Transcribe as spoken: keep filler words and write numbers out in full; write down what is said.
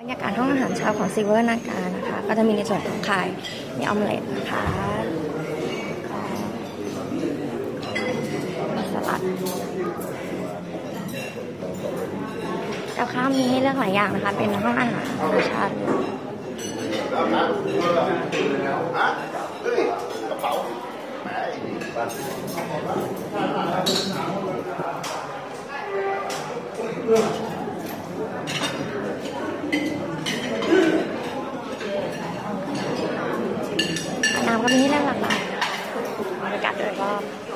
บรรยากาศห้องอาหารเช้าของซิเวอร์นาการนะคะก็จะมีในส่วนของไข่มีออมเล็ตนะคะมีสลัดกับข้าวมีให้เลือกหลายอย่างนะคะเป็นห้องอาหารธรรมชาติน้ำก็มีให้เลือกหลากหลายบรรยากาศโดยรอบ